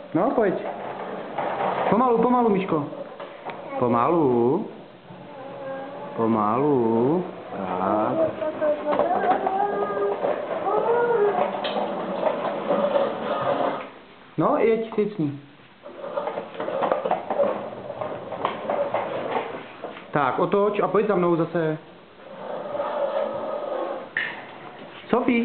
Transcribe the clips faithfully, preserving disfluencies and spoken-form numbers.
No, pojď. Pomalu, pomalu, Miško. Pomalu. Pomalu. Tak. No, jeď, jeď s ní. Tak, otoč a pojď za mnou zase. Sofie.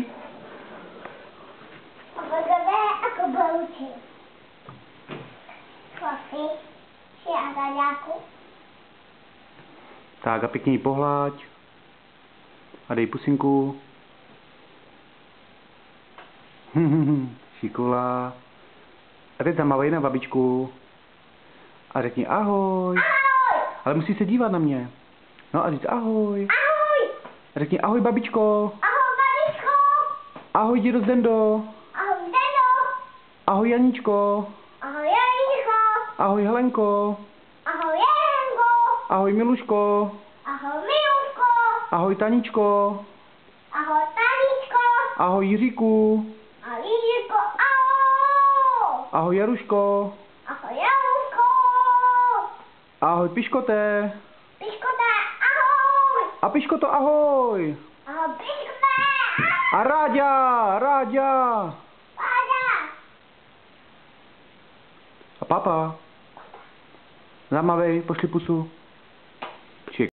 Tak a pěkně ji pohláď. A dej pusinku. Šikola. A teď zamávej na babičku. A řekni ahoj. Ahoj. Ale musí se dívat na mě. No a říct ahoj. Ahoj. A řekni ahoj babičko. Ahoj babičko. Ahoj dědo Zdendo. Ahoj Zdendo. Ahoj Janíčko. Ahoj Janíčko. Ahoj Helenko. Ahoj Jelenko. Ahoj Miluško. Ahoj Miluško. Ahoj Taničko. Ahoj Taničko. Ahoj Jiříku. Ahoj Jiříko. Ahoj. Ahoj Jaruško. Ahoj Jaruško. Ahoj Piškoté. Piškoté. Ahoj. A Piškoto ahoj. Ahoj Piškoté. A Ráďa, Ráďa. Páda. A papa. Zamavej, pošli pusu.